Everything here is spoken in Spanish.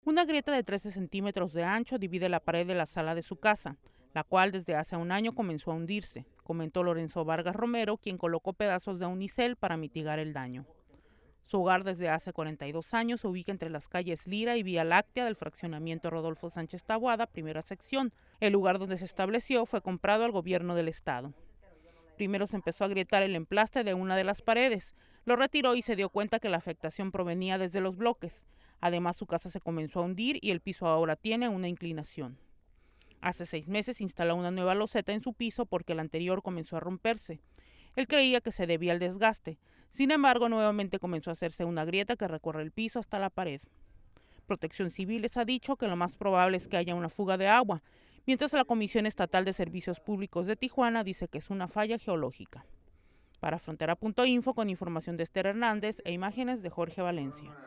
Una grieta de 13 centímetros de ancho divide la pared de la sala de su casa, la cual desde hace un año comenzó a hundirse, comentó Lorenzo Vargas Romero, quien colocó pedazos de unicel para mitigar el daño. Su hogar desde hace 42 años se ubica entre las calles Lira y Vía Láctea del fraccionamiento Rodolfo Sánchez Taboada, primera sección. El lugar donde se estableció fue comprado al gobierno del estado. Primero se empezó a agrietar el emplaste de una de las paredes. Lo retiró y se dio cuenta que la afectación provenía desde los bloques. Además, su casa se comenzó a hundir y el piso ahora tiene una inclinación. Hace 6 meses instaló una nueva loseta en su piso porque el anterior comenzó a romperse. Él creía que se debía al desgaste. Sin embargo, nuevamente comenzó a hacerse una grieta que recorre el piso hasta la pared. Protección Civil les ha dicho que lo más probable es que haya una fuga de agua, mientras la Comisión Estatal de Servicios Públicos de Tijuana dice que es una falla geológica. Para Frontera.info, con información de Esther Hernández e imágenes de Jorge Valencia.